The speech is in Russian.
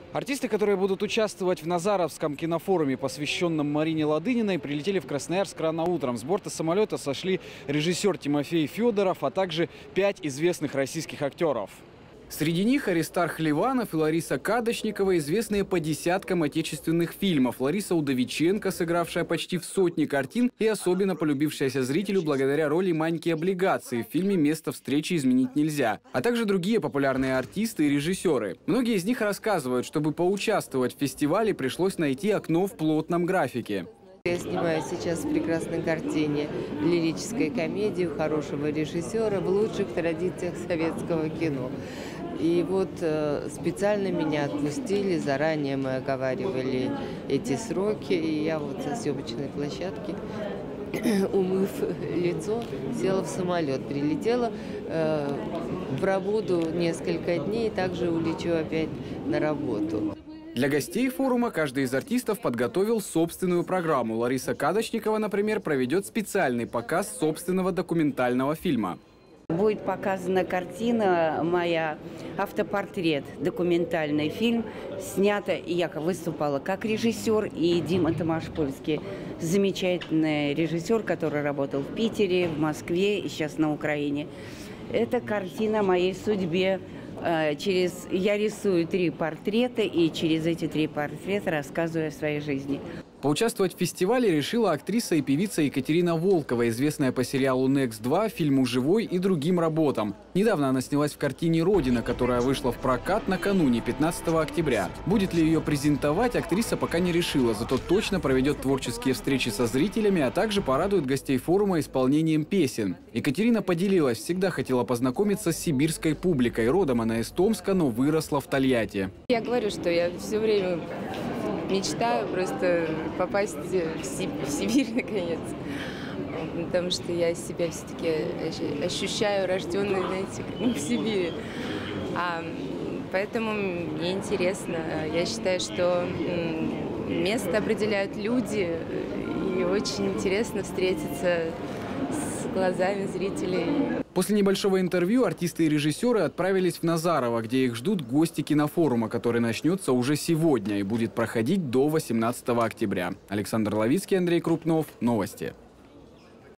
Артисты, которые будут участвовать в Назаровском кинофоруме, посвященном Марине Ладыниной, прилетели в Красноярск рано утром. С борта самолета сошли режиссер Тимофей Федоров, а также 5 известных российских актеров. Среди них Аристарх Ливанов и Лариса Кадочникова, известные по десяткам отечественных фильмов. Лариса Удовиченко, сыгравшая почти в сотне картин и особенно полюбившаяся зрителю благодаря роли Маньки Облигации в фильме «Место встречи изменить нельзя», а также другие популярные артисты и режиссеры. Многие из них рассказывают, чтобы поучаствовать в фестивале, пришлось найти окно в плотном графике. Я снимаю сейчас в прекрасной картине лирической комедии у хорошего режиссера в лучших традициях советского кино. И вот специально меня отпустили, заранее мы оговаривали эти сроки, и я вот со съемочной площадки, умыв лицо, села в самолет, прилетела, пробуду несколько дней, также улечу опять на работу. Для гостей форума каждый из артистов подготовил собственную программу. Лариса Кадочникова, например, проведет специальный показ собственного документального фильма. Будет показана картина моя, автопортрет, документальный фильм. Снято, и я выступала как режиссер, и Дима Томашпольский, замечательный режиссер, который работал в Питере, в Москве и сейчас на Украине. Это картина о моей судьбе. Я рисую 3 портрета, и через эти 3 портрета рассказываю о своей жизни. Поучаствовать в фестивале решила актриса и певица Екатерина Волкова, известная по сериалу «Next2», фильму «Живой» и другим работам. Недавно она снялась в картине «Родина», которая вышла в прокат накануне, 15 октября. Будет ли ее презентовать, актриса пока не решила, зато точно проведет творческие встречи со зрителями, а также порадует гостей форума исполнением песен. Екатерина поделилась, всегда хотела познакомиться с сибирской публикой. Родом она из Томска, но выросла в Тольятти. Я говорю, что я все время мечтаю просто попасть в Сибирь наконец, потому что я себя все-таки ощущаю рожденной, знаете, в Сибири. Поэтому мне интересно. Я считаю, что место определяют люди, и очень интересно встретиться с глазами зрителей. После небольшого интервью артисты и режиссеры отправились в Назарово, где их ждут гости кинофорума, который начнется уже сегодня и будет проходить до 18 октября. Александр Ловицкий, Андрей Крупнов. Новости.